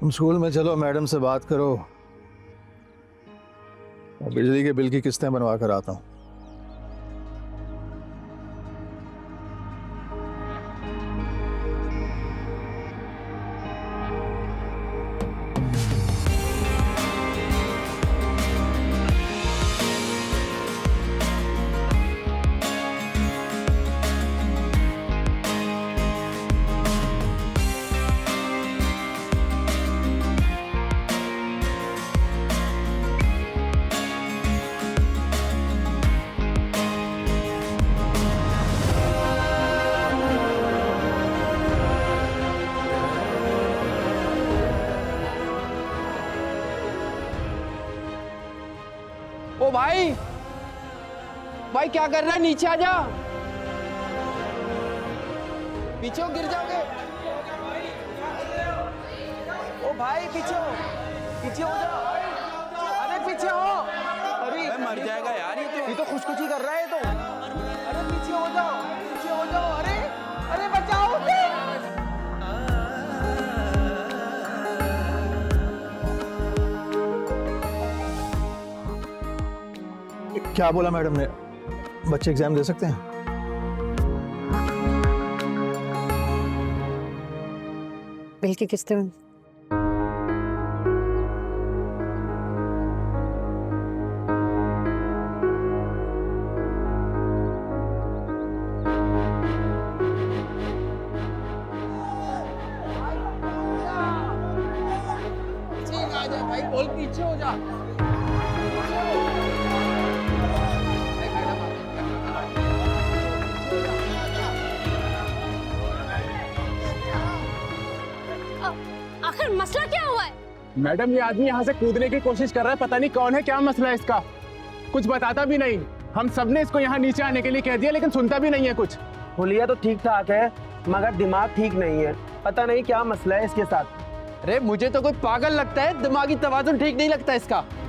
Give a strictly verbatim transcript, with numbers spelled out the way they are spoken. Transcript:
तुम स्कूल में चलो, मैडम से बात करो, बिजली के बिल की किस्तें बनवा कर आता हूँ। ओ भाई, भाई क्या कर रहा है? नीचे आ जा, पीछे हो गिर जाओगे। ओ भाई पीछे हो, पीछे हो जाओ। अरे पीछे हो। अरे मर जाएगा यार ये तो, ये तो खुशकुशी कर रहा है तो। अरे पीछे हो जाओ, पीछे हो जाओ। अरे अरे बचाओ। क्या बोला मैडम ने? बच्चे एग्जाम दे सकते हैं? बिल की किस्तें भाई बोल पीछे हो जा। आखिर मसला क्या हुआ है? मैडम, ये आदमी यहाँ से कूदने की कोशिश कर रहा है, पता नहीं कौन है, क्या मसला है इसका, कुछ बताता भी नहीं। हम सबने इसको यहाँ नीचे आने के लिए कह दिया, लेकिन सुनता भी नहीं है कुछ। हुलिया तो ठीक ठाक है, मगर दिमाग ठीक नहीं है, पता नहीं क्या मसला है इसके साथ। अरे मुझे तो कोई पागल लगता है, दिमागी तवाज़ुन ठीक नहीं लगता इसका।